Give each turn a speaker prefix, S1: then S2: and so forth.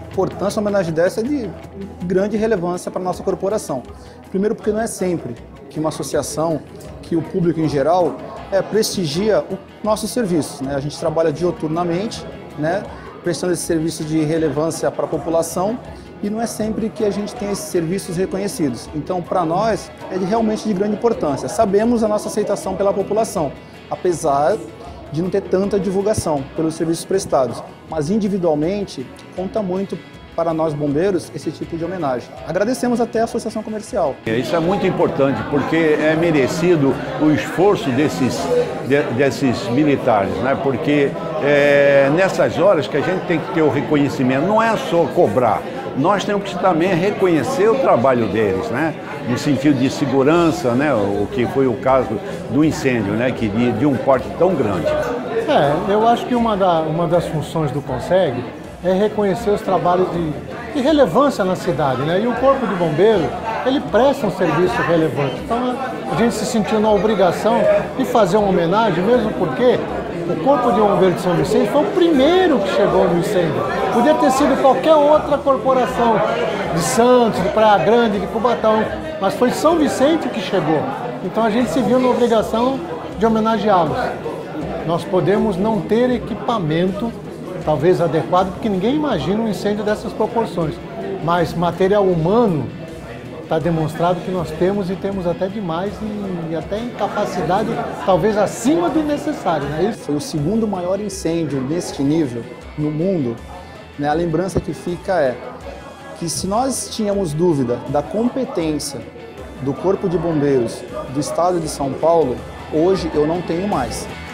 S1: importância de uma homenagem dessa é de grande relevância para a nossa corporação. Primeiro porque não é sempre que uma associação, que o público em geral, prestigia os nossos serviços, né? A gente trabalha dioturnamente, né, prestando esse serviço de relevância para a população, e não é sempre que a gente tem esses serviços reconhecidos. Então, para nós, realmente de grande importância. Sabemos a nossa aceitação pela população, apesar de não ter tanta divulgação pelos serviços prestados. Mas, individualmente, conta muito para nós bombeiros esse tipo de homenagem. Agradecemos até a Associação Comercial.
S2: Isso é muito importante, porque é merecido o esforço desses militares, né? Porque nessas horas que a gente tem que ter o reconhecimento, não é só cobrar, nós temos que também reconhecer o trabalho deles, né? No sentido de segurança, né? O que foi o caso do incêndio, né? Que de um porte tão grande.
S3: Eu acho que uma das funções do CONSEG é reconhecer os trabalhos de relevância na cidade, né? E o Corpo de Bombeiro, ele presta um serviço relevante. Então a gente se sentiu na obrigação de fazer uma homenagem, mesmo porque o Corpo de Bombeiro de São Vicente foi o primeiro que chegou no incêndio. Podia ter sido qualquer outra corporação, de Santos, de Praia Grande, de Cubatão, mas foi São Vicente que chegou. Então a gente se viu na obrigação de homenageá-los. Nós podemos não ter equipamento talvez adequado, porque ninguém imagina um incêndio dessas proporções. Mas material humano está demonstrado que nós temos, e temos até demais, e até em capacidade talvez acima do necessário, não é isso?
S1: Foi o segundo maior incêndio neste nível no mundo, né? A lembrança que fica é que se nós tínhamos dúvida da competência do Corpo de Bombeiros do Estado de São Paulo, hoje eu não tenho mais.